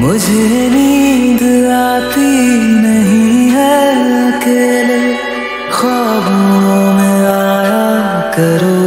मुझे नींद आती नहीं है, अकेले ख्वाबों में आया करो।